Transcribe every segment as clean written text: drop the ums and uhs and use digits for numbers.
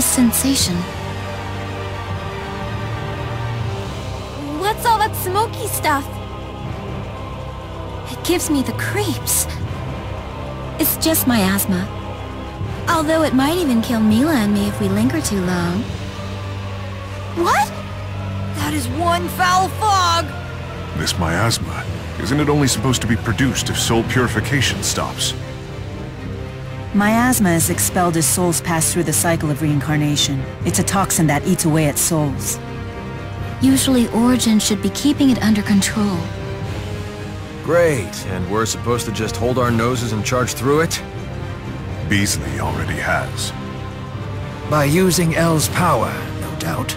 this sensation? What's all that smoky stuff? It gives me the creeps. It's just my asthma. Although it might even kill Mila and me if we linger too long. What? That is one foul fog! This miasma, isn't it only supposed to be produced if soul purification stops? Miasma is expelled as souls pass through the cycle of reincarnation. It's a toxin that eats away at souls. Usually Origin should be keeping it under control. Great, and we're supposed to just hold our noses and charge through it? Beasley already has. By using L's power, no doubt.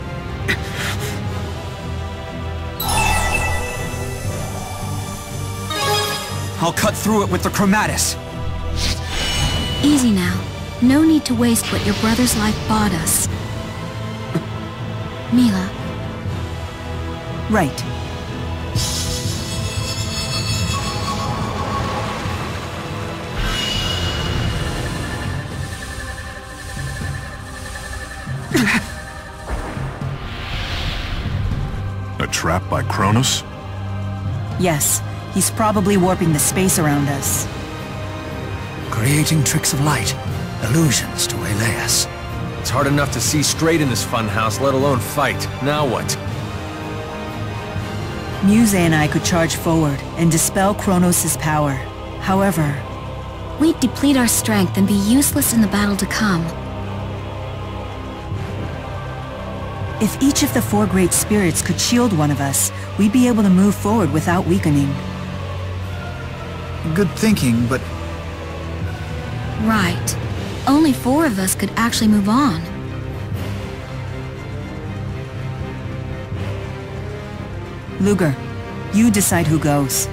I'll cut through it with the Chromatus. Easy now. No need to waste what your brother's life bought us. Mila. Right. A trap by Kronos? Yes. He's probably warping the space around us. Creating tricks of light, illusions to waylay us. It's hard enough to see straight in this funhouse, let alone fight. Now what? Muse and I could charge forward and dispel Kronos' power. However, we'd deplete our strength and be useless in the battle to come. if each of the four great spirits could shield one of us, we'd be able to move forward without weakening. Good thinking, but... Right. Only 4 of us could actually move on. Ludger, you decide who goes.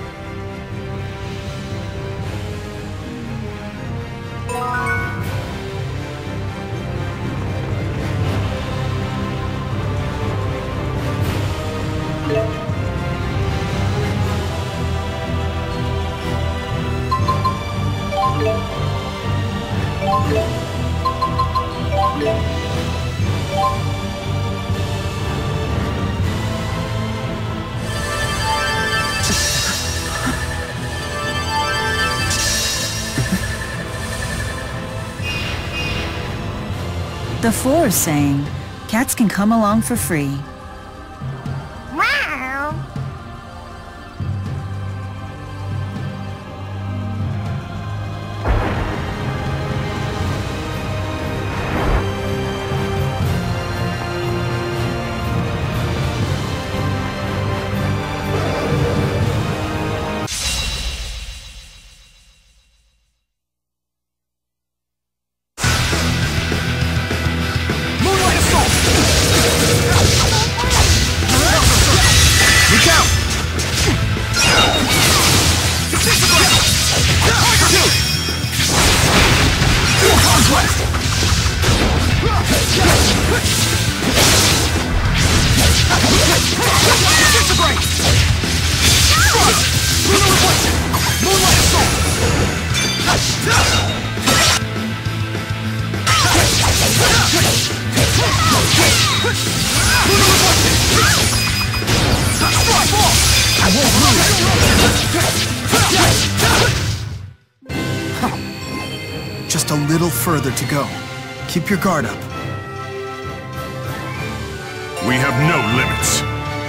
The 4 is saying, cats can come along for free. Just a little further to go. Keep your guard up. We have no limits.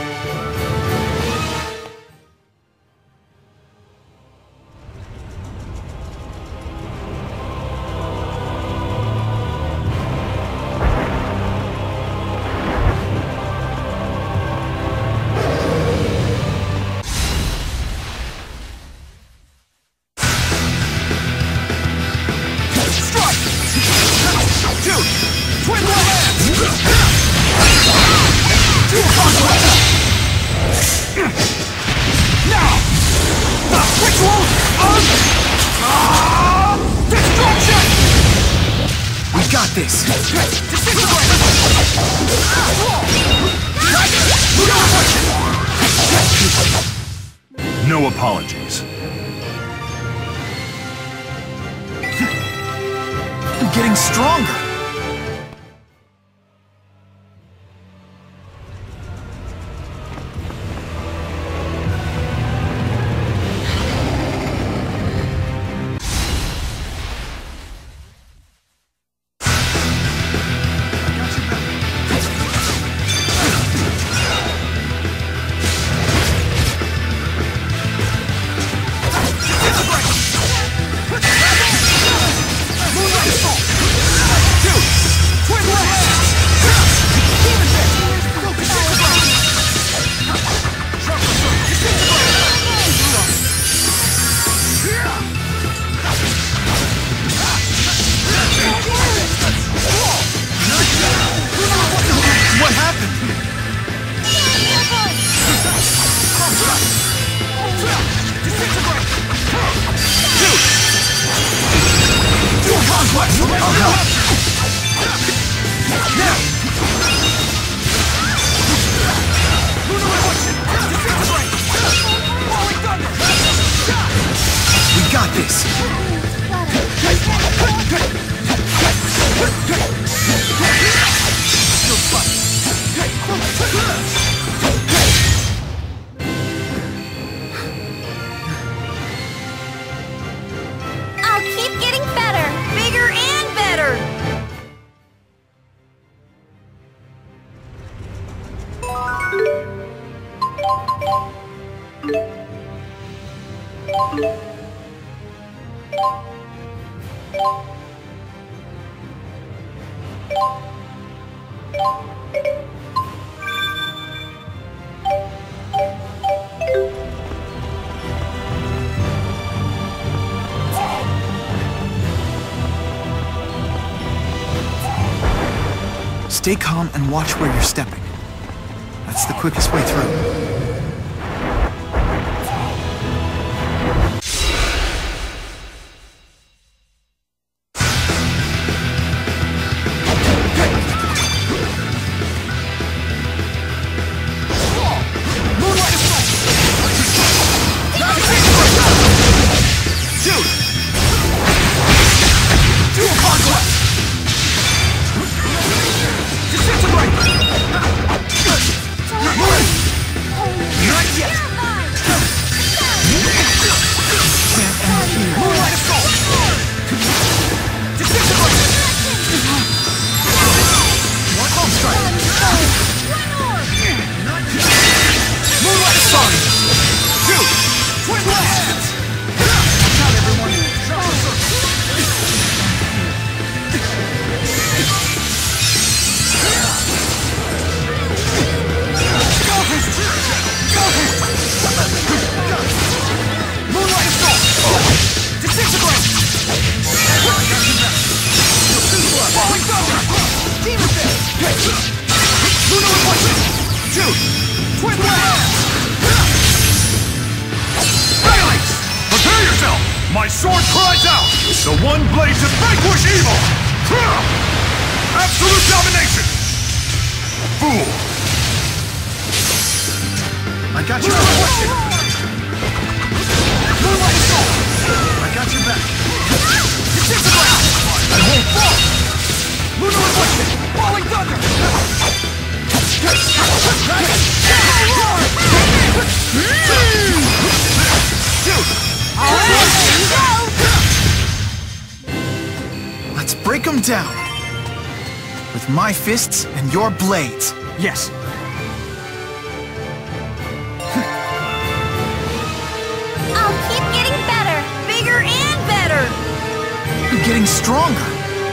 This. No apologies. I'm getting stronger. I'll help. We got this. I'll keep getting better, bigger and better. Stay calm and watch where you're stepping. That's the quickest way through. Prepare yourself! My sword cries out! The one blade to vanquish evil! Absolute domination! Fool! I got your back. Moonlight Assault! I got your back. Disintegrate! I won't fall! Lunar Reflection! Falling Thunder! Let's break them down. With my fists and your blades. Yes. I'll keep getting better, bigger and better. You're getting stronger.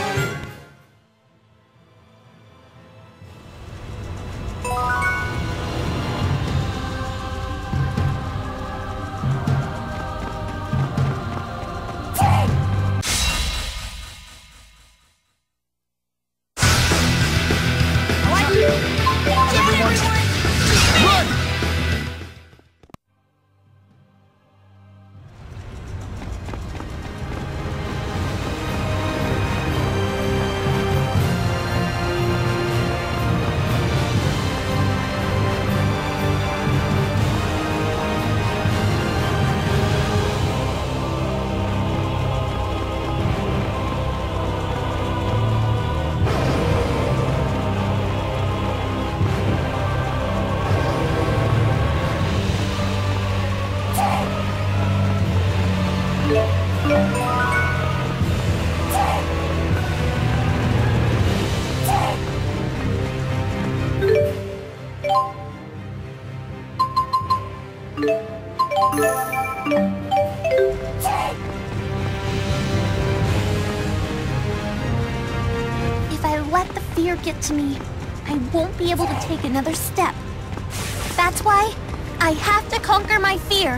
If I let the fear get to me, I won't be able to take another step. That's why I have to conquer my fear.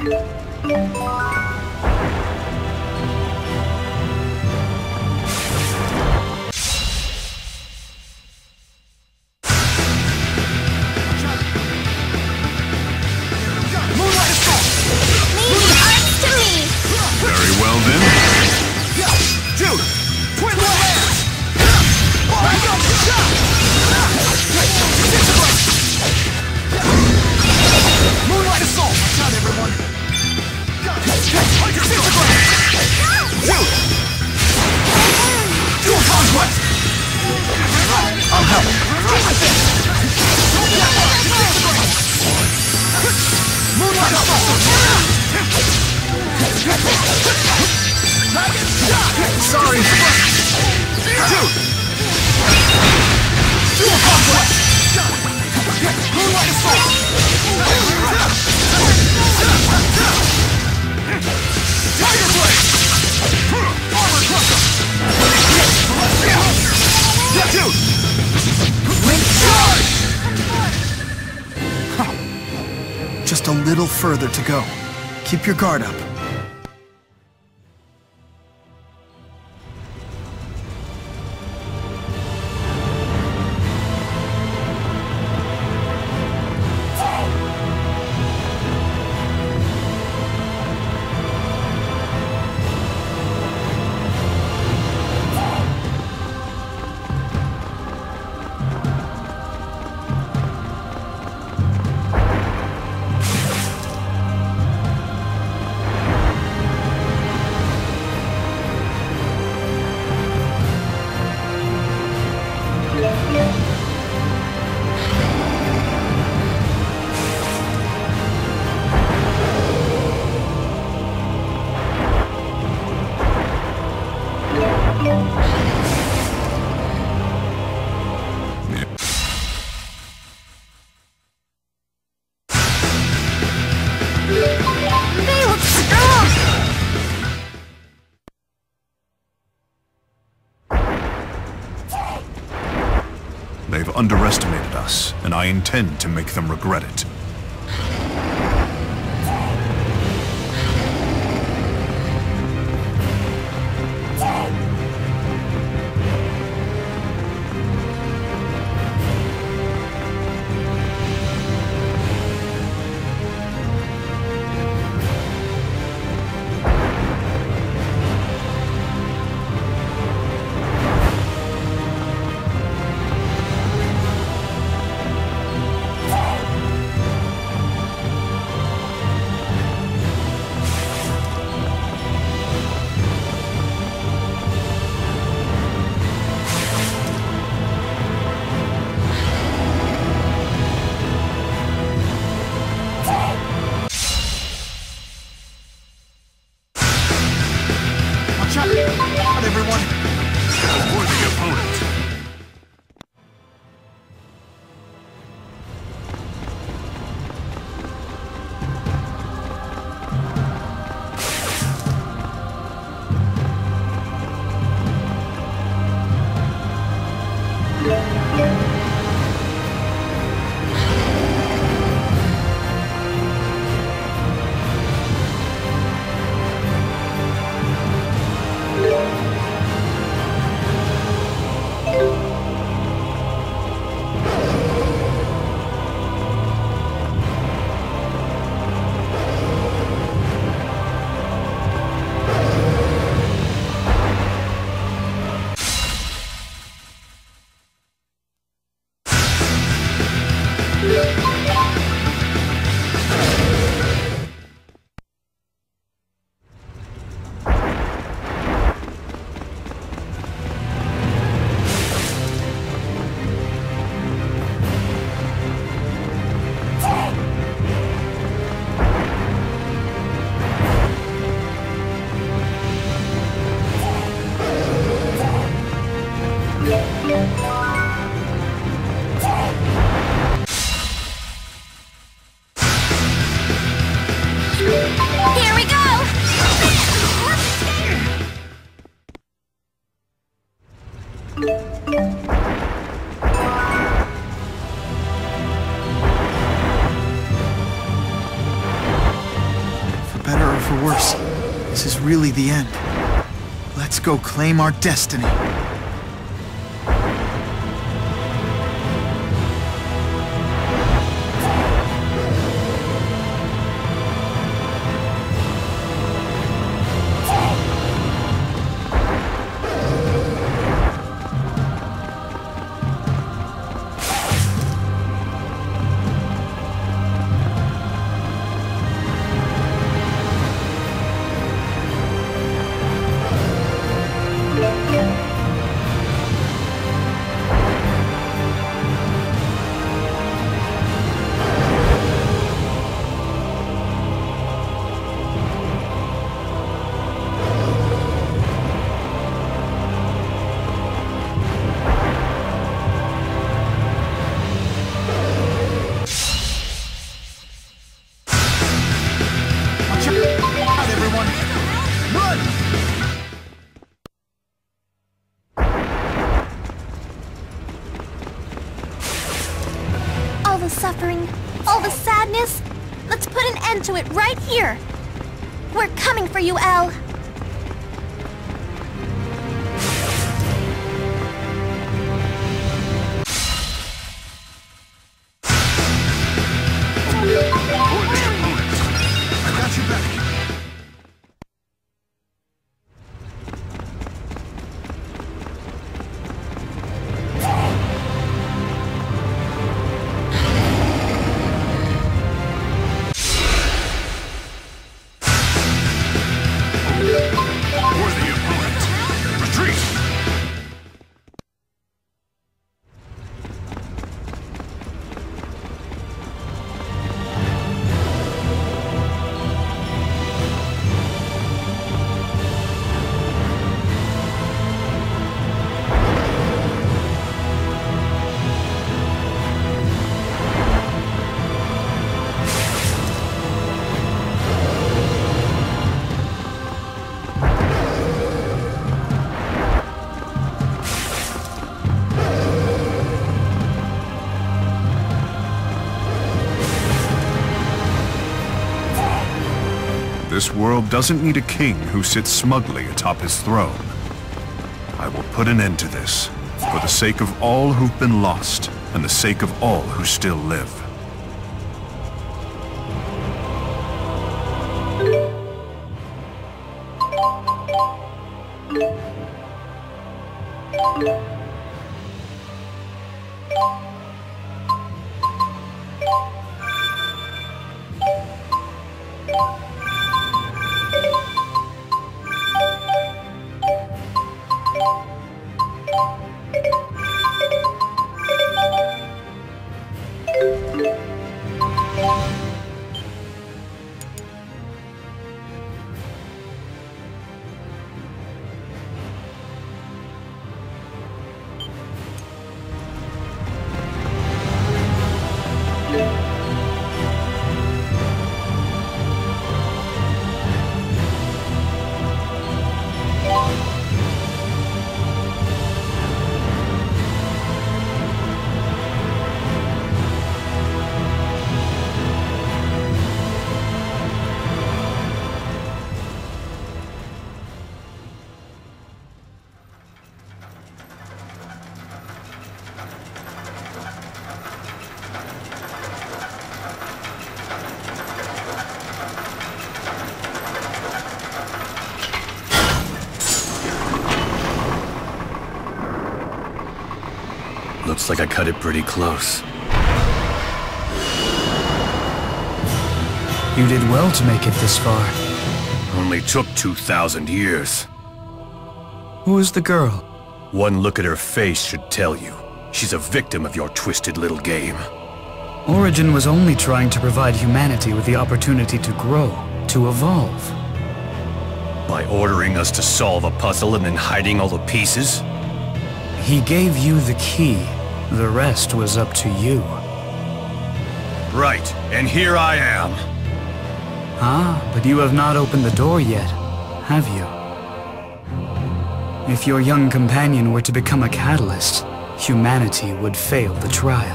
Very well then. Dude! Twin blade! Sorry. Dude! Dual Conquest! Moonlight Assault! Tiger Blade! Armor Crusher! Dude! Charge! Just a little further to go. Keep your guard up. They've underestimated us, and I intend to make them regret it. Not everyone. Worthy opponent. Here we go! For better or for worse, this is really the end. Let's go claim our destiny. end to it right here. We're coming for you, Elle. I got you back. Worthy opponent. Retreat! This world doesn't need a king who sits smugly atop his throne. I will put an end to this, for the sake of all who've been lost, and the sake of all who still live. Looks like I cut it pretty close. You did well to make it this far. Only took 2,000 years. Who is the girl? One look at her face should tell you. She's a victim of your twisted little game. Origin was only trying to provide humanity with the opportunity to grow, to evolve. By ordering us to solve a puzzle and then hiding all the pieces? He gave you the key. The rest was up to you. Right, and here I am. Ah, but you have not opened the door yet, have you? If your young companion were to become a catalyst, humanity would fail the trial.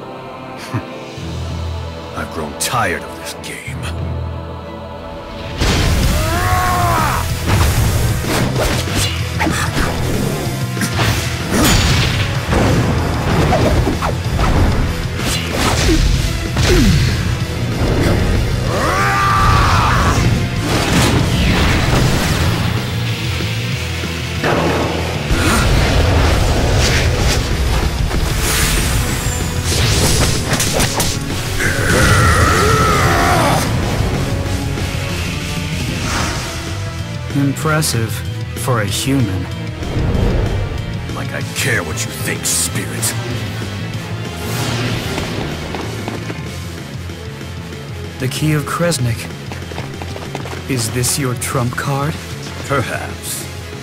I've grown tired of this game. Impressive for a human. Like I care what you think, spirit. The Key of Kresnik. Is this your trump card? Perhaps.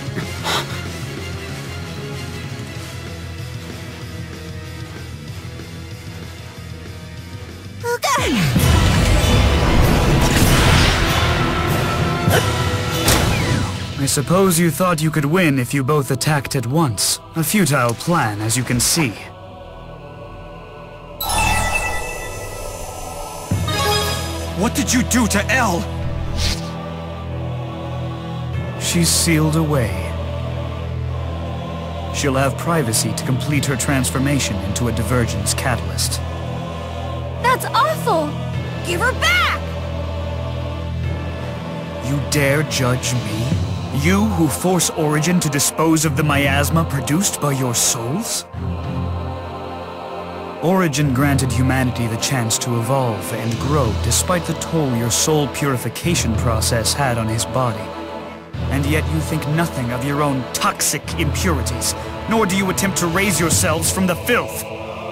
I suppose you thought you could win if you both attacked at once. A futile plan, as you can see. What did you do to Elle? She's sealed away. She'll have privacy to complete her transformation into a divergence catalyst. That's awful! Give her back! You dare judge me? You who force Origin to dispose of the miasma produced by your souls? Origin granted humanity the chance to evolve and grow despite the toll your soul purification process had on his body. And yet you think nothing of your own toxic impurities, nor do you attempt to raise yourselves from the filth.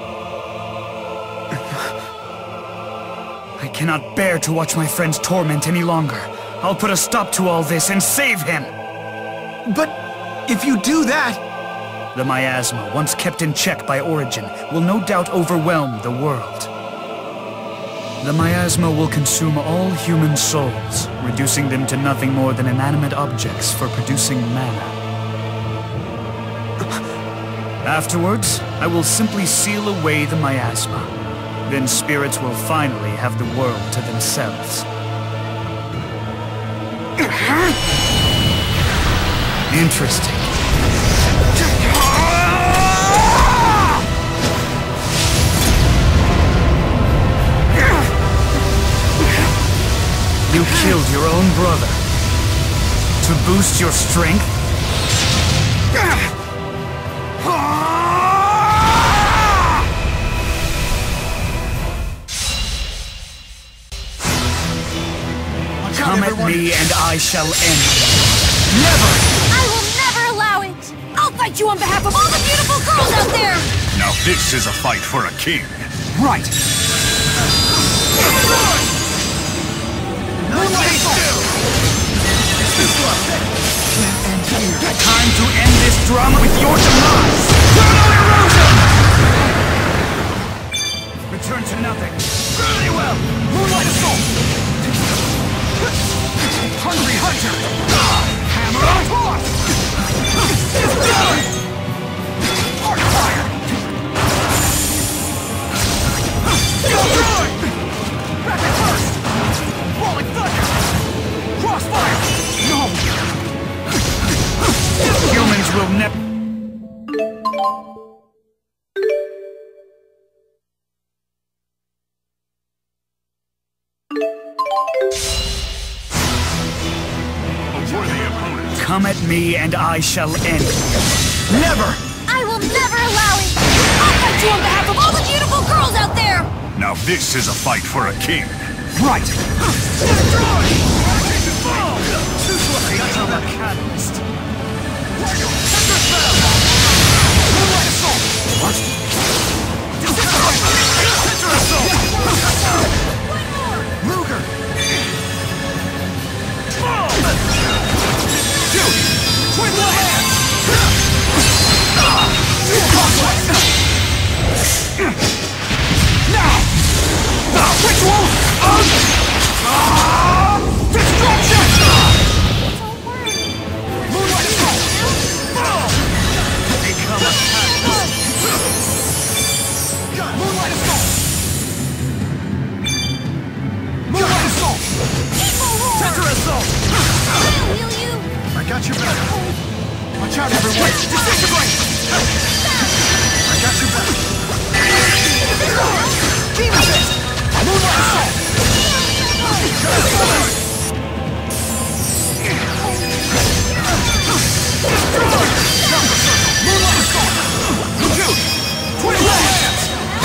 I cannot bear to watch my friend's torment any longer. I'll put a stop to all this and save him! But if you do that... The miasma, once kept in check by Origin, will no doubt overwhelm the world. The miasma will consume all human souls, reducing them to nothing more than inanimate objects for producing mana. Afterwards, I will simply seal away the miasma. Then spirits will finally have the world to themselves. Interesting. You killed your own brother. To boost your strength? Come at me and I shall end. Never! I will never allow it! I'll fight you on behalf of all the beautiful girls out there! Now this is a fight for a king. Right! Time to end this drama with your demise! Chrono erosion! Return to nothing. Really well! Moonlight assault! Hungry hunter! Hammer of force! Arc fire! Destroy! Rapid burst! Rolling thunder! Crossfire! No! Humans will never... Come at me and I shall end. Never! I will never allow it! I'll fight you on behalf of all the beautiful girls out there! Now this is a fight for a king. Right! Destroy! Fall! Become a catalyst! Moonlight assault! What? Center assault! Luger! Shoot! Twin hand! Now! The ritual of destruction! Moonlight assault! Become a catalyst! Moonlight assault! Moonlight assault! Center assault! I'll heal you! I got your back. Watch out, everyone! Disintegrate! I got your back. Demon Fist! Moonlight assault! Destroy! Jumper circle! Moonlight assault! Shoot! Twin hands!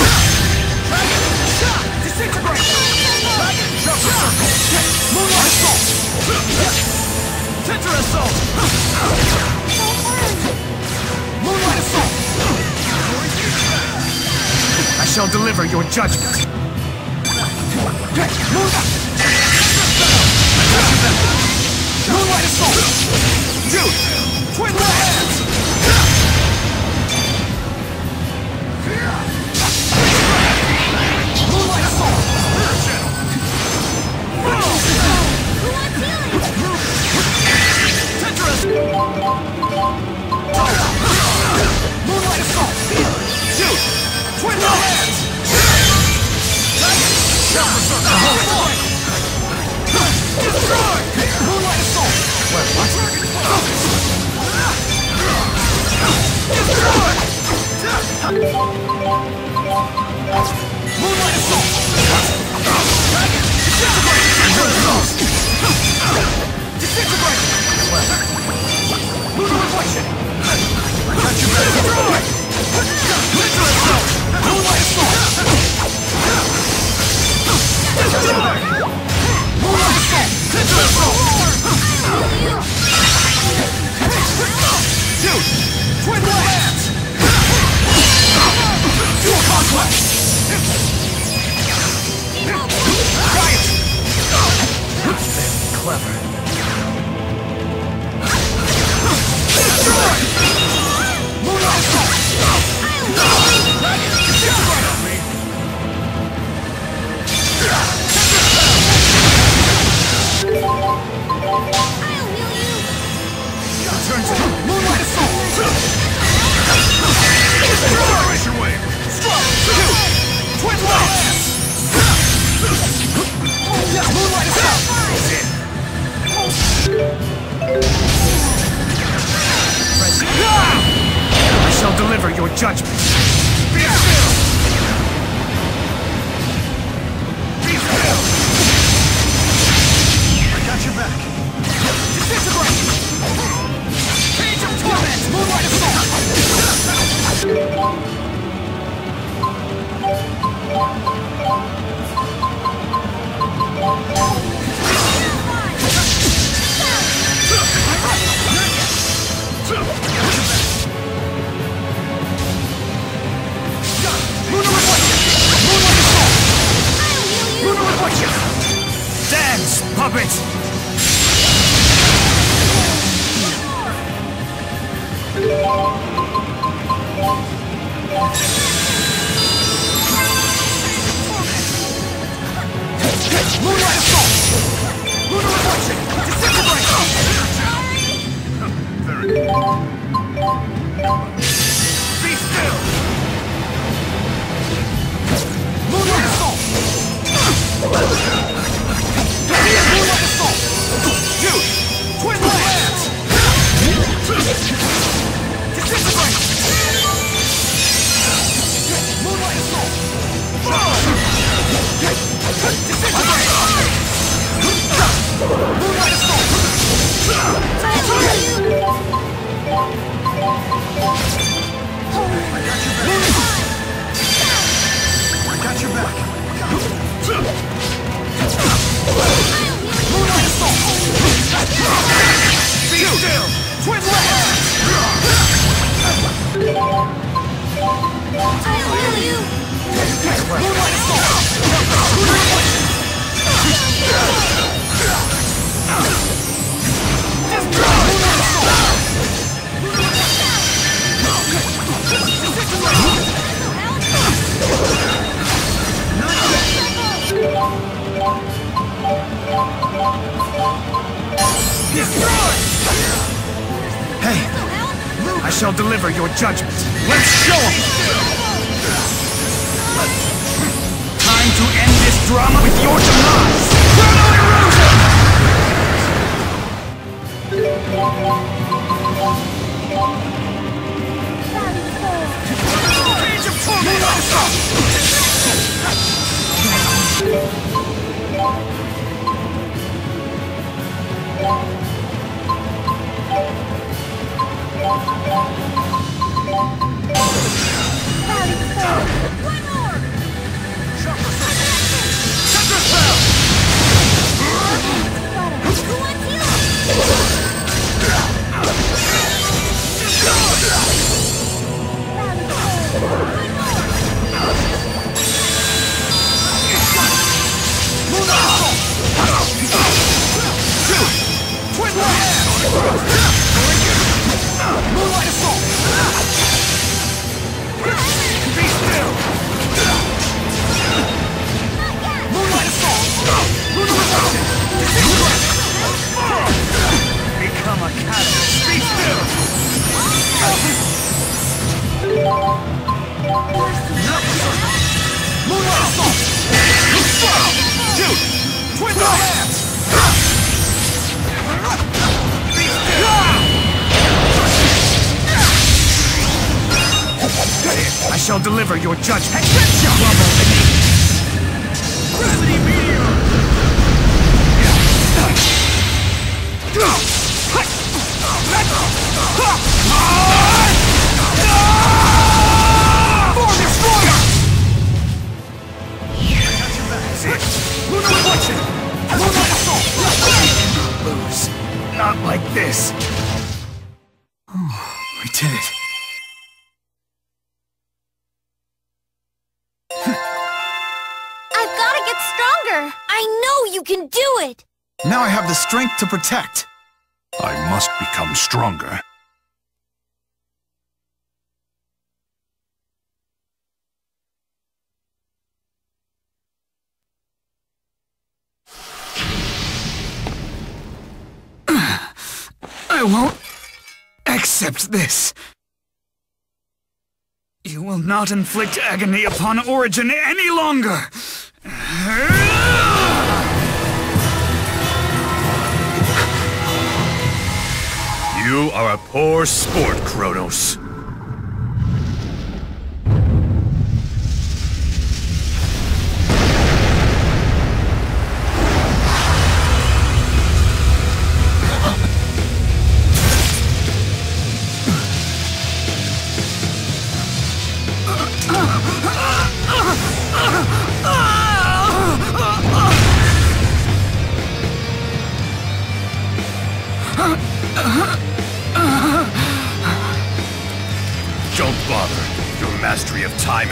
Shot! Disintegrate! Jumper circle! Moonlight assault! Center assault! Moonlight assault! I shall deliver your judgment. Moonlight assault! Dude! Twin hands! Moonlight assault! Who wants healing? Tetris! Moonlight assault! Shoot! Twin hands! Jumper circle! judgment. Be still! Be still! I got your back. Disintegrate! Cage of Torment! Moonlight Assault! Dance, puppet! Moonlight Assault! Lunar Reflection! Disintegrate! Very good. Be still! Moonlight Assault! Moonlight Assault! Dude! Twin Lands! Disintegrate! Moonlight Assault! Disintegrate! Moonlight Assault! I got your back. Moonlight Assault! Be still! Twin Lands! I'll heal you! Moonlight Assault! Hey, I shall deliver your judgment. Let's show him! Time to end this drama with your demise! Chrono Erosion! Cage of Torment! Moonlight Assault! Be still! Moonlight Assault! Lunar Reflection! Become a catalyst. Be still! Moonlight Assault! Dude! Twin Lands! Be still! I shall deliver your judgment. Trouble beneath. Gravity Meteor! Form Destroyer! Lunar Reflection! Moonlight Assault! Lose. Not like this. We did it. I've gotta get stronger! I know you can do it! Now I have the strength to protect. I must become stronger. I won't accept this. You will not inflict agony upon Origin any longer. You are a poor sport, Kronos.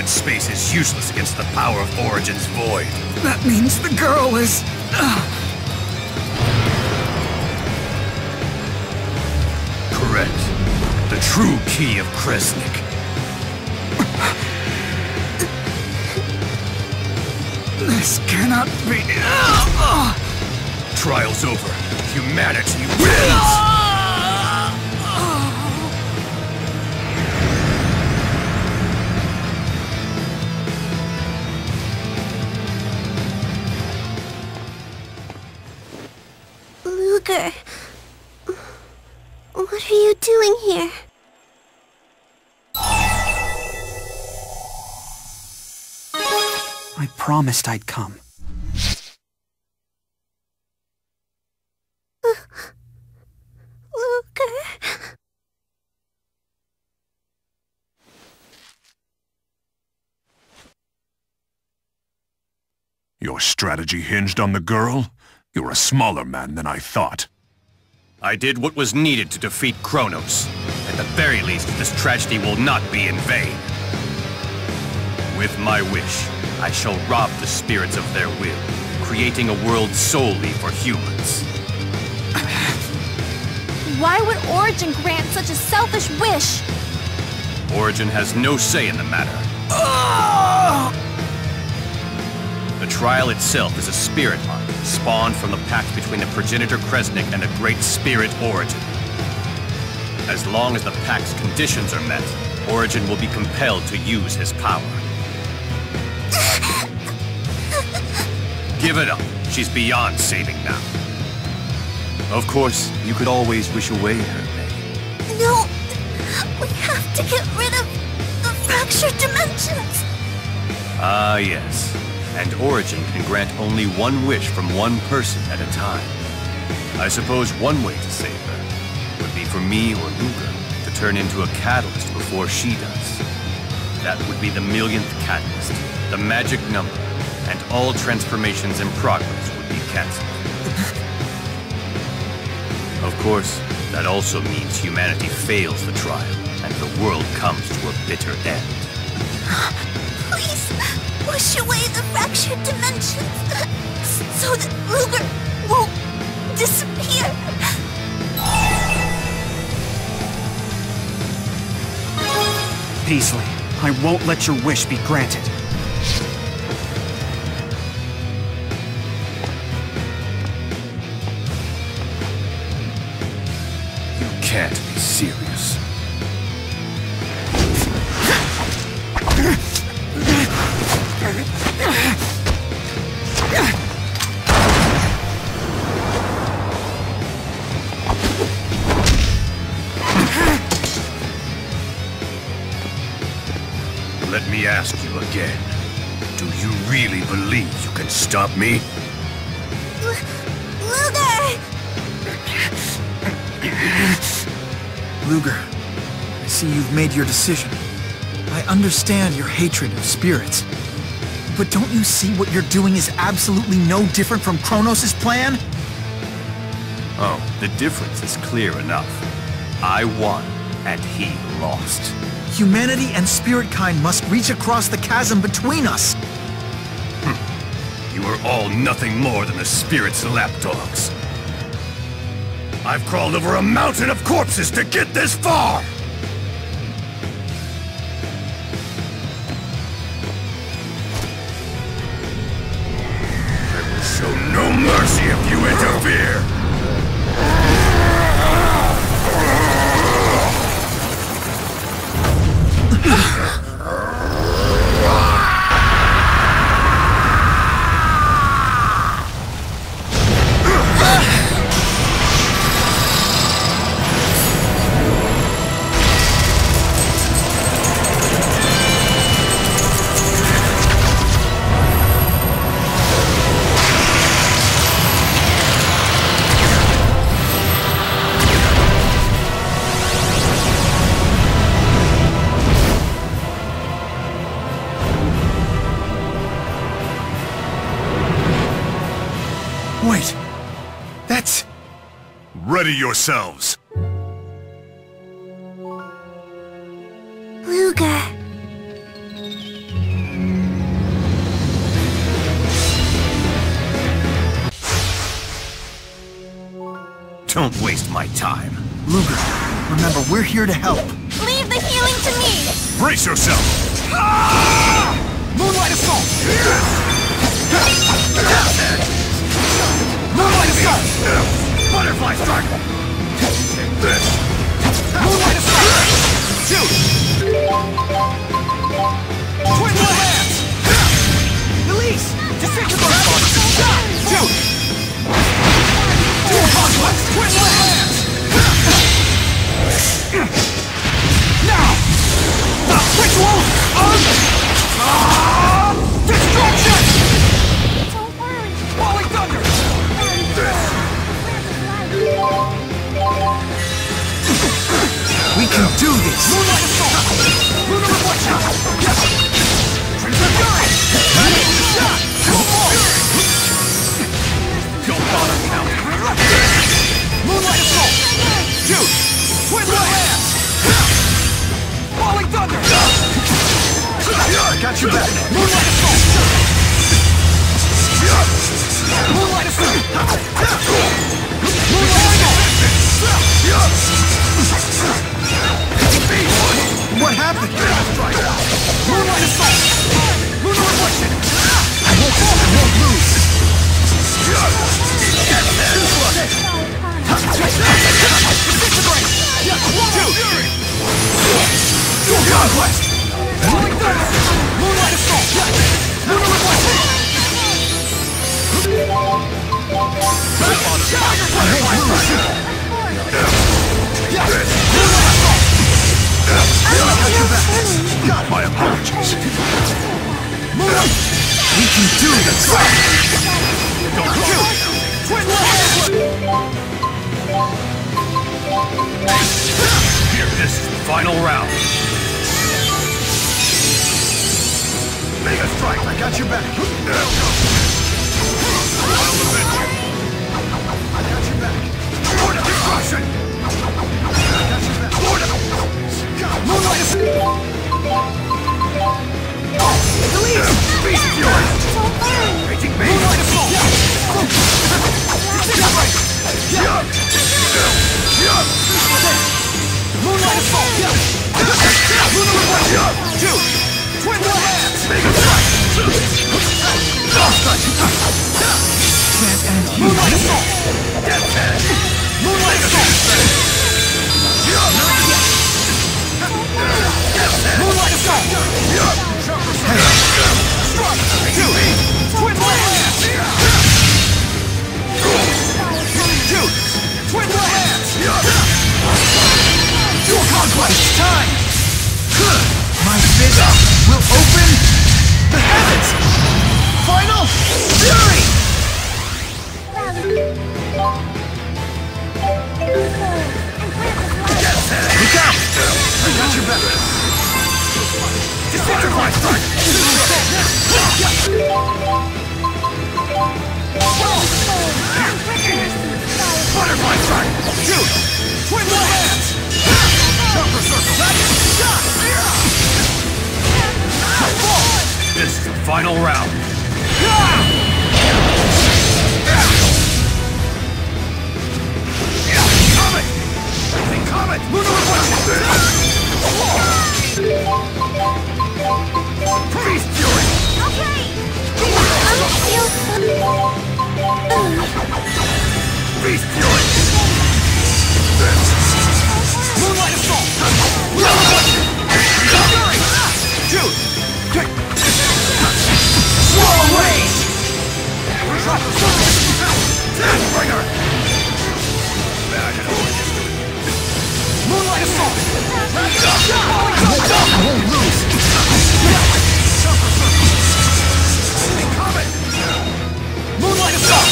in space is useless against the power of Origin's void. That means the girl is... Correct. The true key of Kresnik. This cannot be... Trial's over. Humanity wins! Ludger, what are you doing here? I promised I'd come. Ludger. Your strategy hinged on the girl? You're a smaller man than I thought. I did what was needed to defeat Kronos. At the very least, this tragedy will not be in vain. With my wish, I shall rob the spirits of their will, creating a world solely for humans. Why would Origin grant such a selfish wish? Origin has no say in the matter. The trial itself is a spirit arc, spawned from the pact between the progenitor Kresnik and the great spirit Origin. As long as the pact's conditions are met, Origin will be compelled to use his power. Give it up. She's beyond saving now. Of course, you could always wish away her pain. No! We have to get rid of the fractured dimensions! Ah, yes. And Origin can grant only one wish from one person at a time. I suppose one way to save her would be for me or Ludger to turn into a catalyst before she does. That would be the millionth catalyst, the magic number, and all transformations in progress would be cancelled. Of course, that also means humanity fails the trial, and the world comes to a bitter end. Please, push away the fractured dimensions, so that Ludger won't disappear. Peasley, I won't let your wish be granted. You can't be serious. Let me ask you again. Do you really believe you can stop me? Ludger! Ludger, I see you've made your decision. I understand your hatred of spirits. But don't you see what you're doing is absolutely no different from Kronos' plan? Oh, the difference is clear enough. I won, and he lost. Humanity and spirit kind must reach across the chasm between us. You are all nothing more than the spirit's lapdogs. I've crawled over a mountain of corpses to get this far! I will show no mercy if you interfere! Wait, that's... Ready yourselves! Ludger. Don't waste my time. Luger, remember, we're here to help. Leave the healing to me! Brace yourself! Moonlight Assault! Moonlight Assault! Butterfly Strike! Moonlight Assault! Shoot! Twin Blade Lance! Release! Disintegrate! Shoot! Dual Conquest! Twin Blade Lance! Now! The Ritual of Destruction! Don't worry. Falling Thunder! We can do this! Moonlight Assault! Lunar Reflection! Crimson Fury! Shot! Don't bother counting. Moonlight Assault! Shoot! Twin Lance! Falling Thunder! Got you back! Moonlight Assault! Moonlight Assault! Moonlight Assault! What happened? Moonlight Assault! Lunar Reflection! I won't lose! Disintegrate! Dual Conquest! Falling Thunder! Moonlight Assault! Lunar Reflection! My apologies. We can do this! Don't shoot! Twin Lance! Here, this is the final round. Mega Strike! I got your back! I got your back! Lord of Destruction! I got your back! Moonlight Assault! Release! Beast Fury! Don't worry. Raging Beast! Moonlight Assault! Disintegrate! Moonlight Assault! Lunar Reflection! Shoot! Twin Lance! Mega Strike! Can't end here. Moonlight Assault! Death Head! Moonlight Assault! Moonlight Assault! Hey! Strike! Shoot! Twin Lance! Shoot! Twin Lance! Dual Conquest! It's time! My fist will open the heavens! Final Fury! Look out! I got your back! Disintegrate! Butterfly Strike! Shoot! Twin Lance! Chopper Circle! Shot! This is the final round. Comet! Comet! Lunar Reflection! Beast Fury! Okay. Beast Fury! Moonlight Assault! Lunar Reflection! Fury! Shoot! Quick! Swallow Rage! Deathbringer! Moonlight Assault! I won't lose! Comet! Moonlight Assault!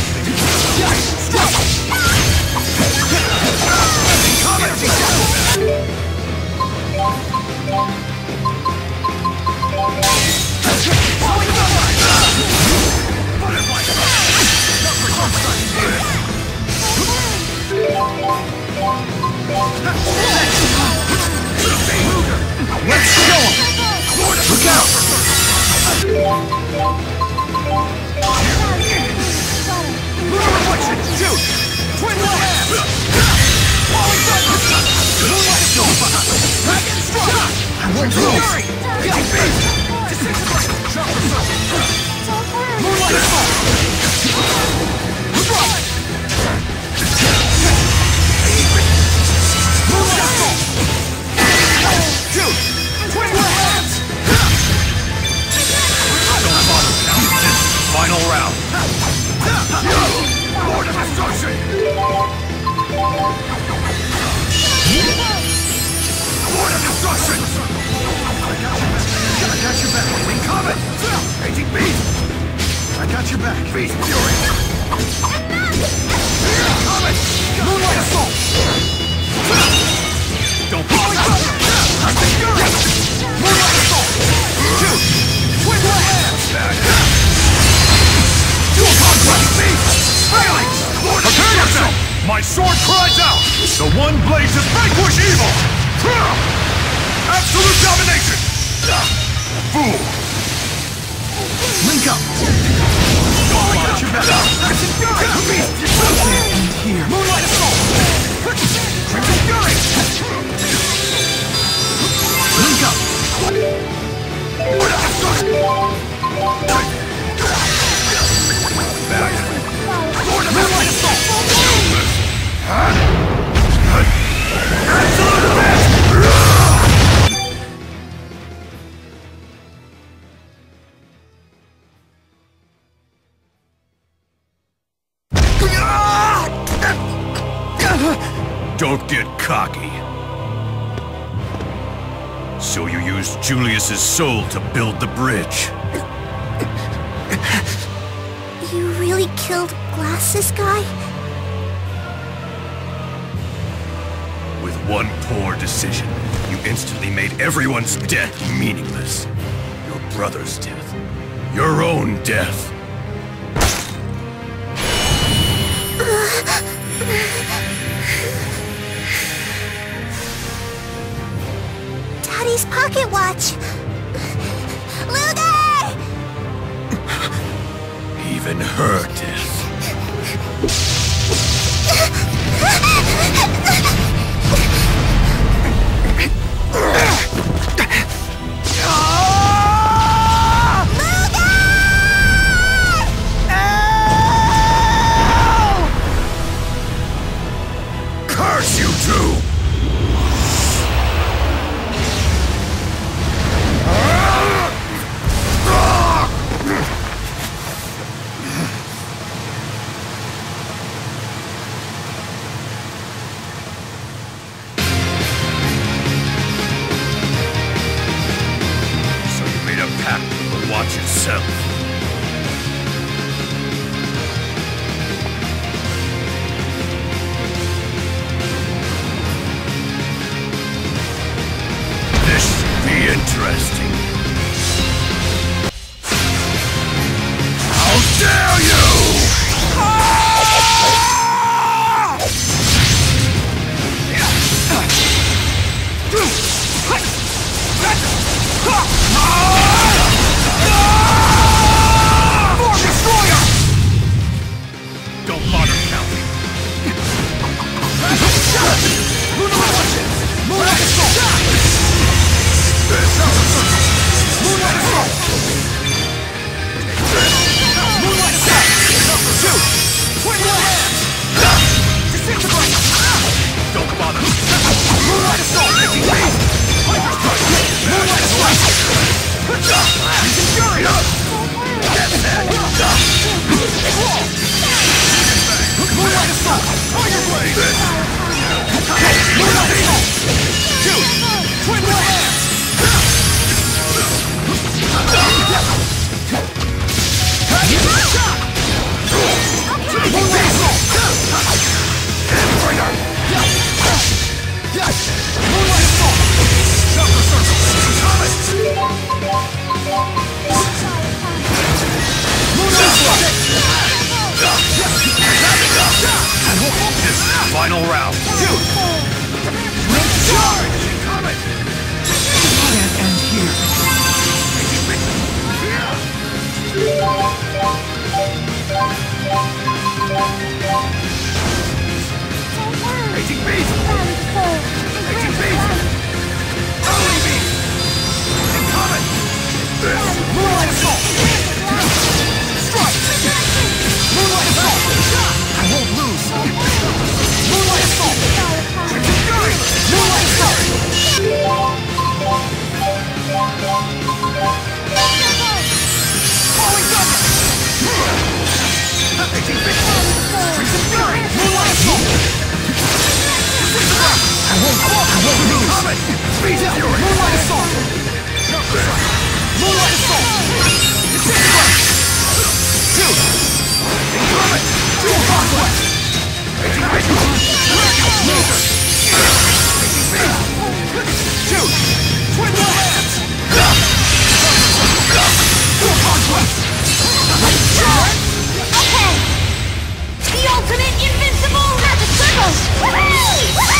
Let's show him! Look out! Lunar Reflection! Shoot! Twin Lance! Final round. Lord of Destruction! Lord of Destruction! I got your back. Incoming! Raging Beast! I got your back. Beast Fury! Incoming! Moonlight Assault! Don't be Moonlight Assault! Two! Twin Hands! Dual Conquest! Phalanx! Prepare yourself! My sword cries out! The one blade to vanquish evil! Absolute domination! Fool! Link up! Watch your back! Here! Moonlight Assault! Crimson Fury! Link up! Lord of Moonlight Assault! Absolute best! Don't get cocky. So you used Julius's soul to build the bridge. You really killed Glasses Guy? With one poor decision, you instantly made everyone's death meaningless. Your brother's death. Your own death. Daddy's pocket watch! Luger! Even her death. Curse you two! ultimate invincible magic circle! Whee!